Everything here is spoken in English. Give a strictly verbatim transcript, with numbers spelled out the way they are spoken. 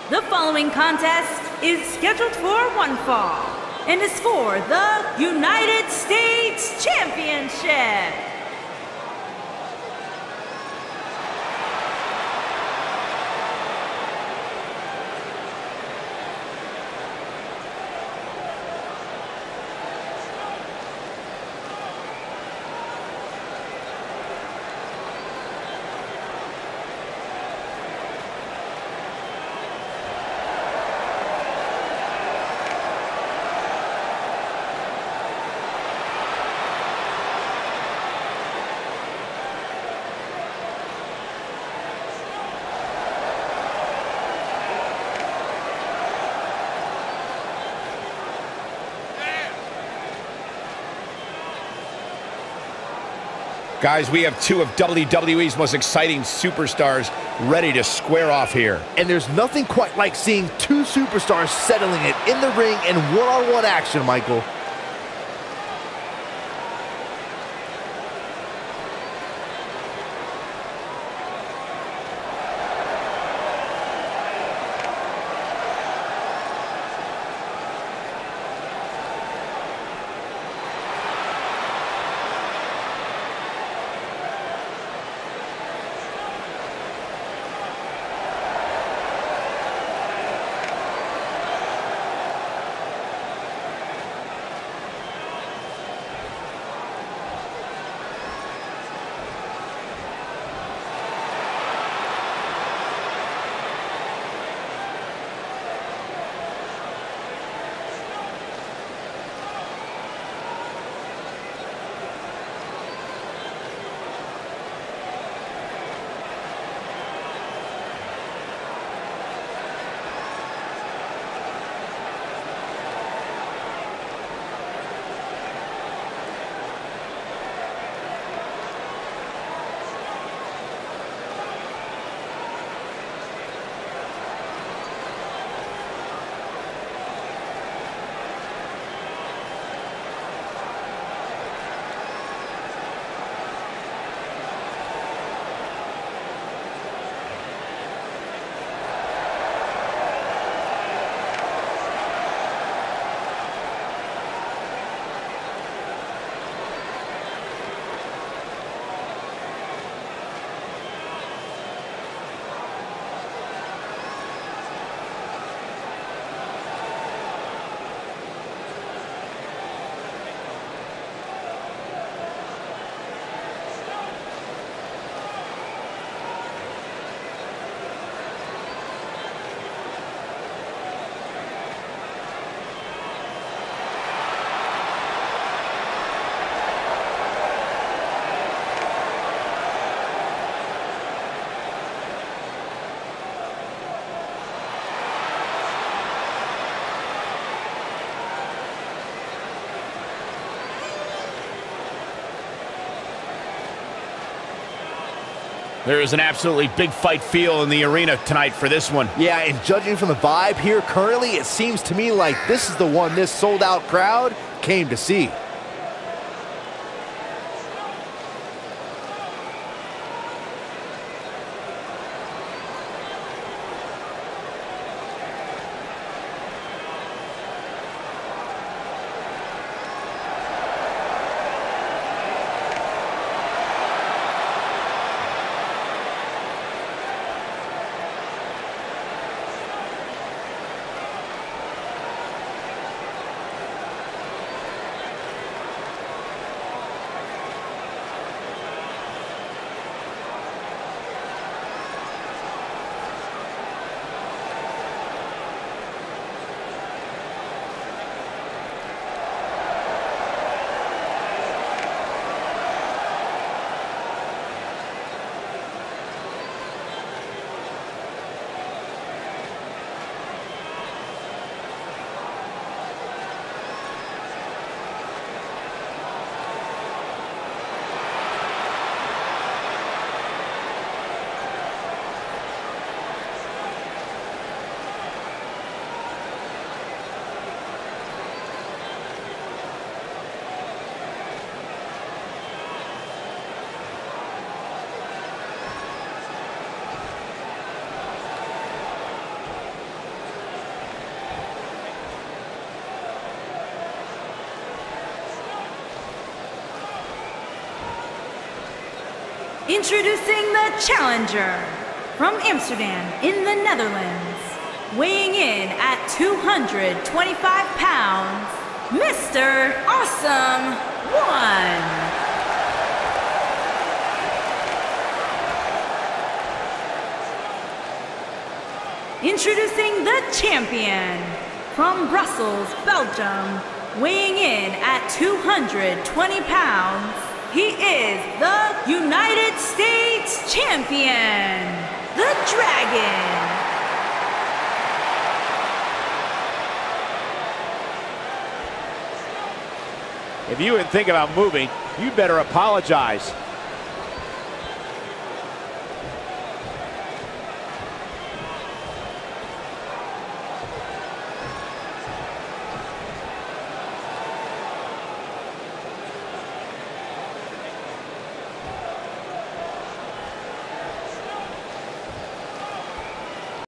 The following contest is scheduled for one fall and is for the United States Championship. Guys, we have two of W W E's most exciting superstars ready to square off here. And there's nothing quite like seeing two superstars settling it in the ring in one-on-one action, Michael. There is an absolutely big fight feel in the arena tonight for this one. Yeah, and judging from the vibe here currently, it seems to me like this is the one this sold-out crowd came to see. Introducing the challenger from Amsterdam in the Netherlands, weighing in at two hundred twenty-five pounds, Mister Awesome One. Introducing the champion from Brussels, Belgium, weighing in at two hundred twenty pounds, he is the United States Champion, the Dragon. If you would think about moving, you better apologize.